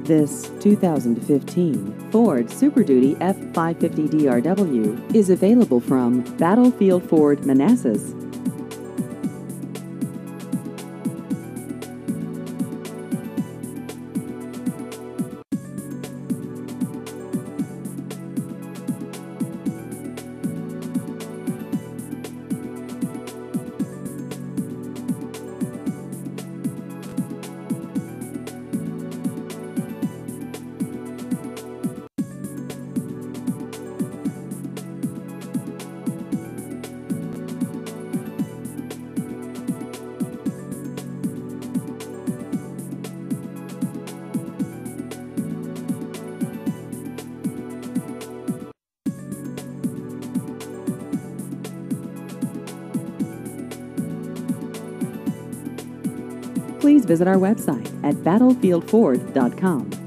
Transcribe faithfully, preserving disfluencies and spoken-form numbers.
This two thousand fifteen Ford Super Duty F five fifty D R W is available from Battlefield Ford Manassas. Please visit our website at battlefield ford dot com.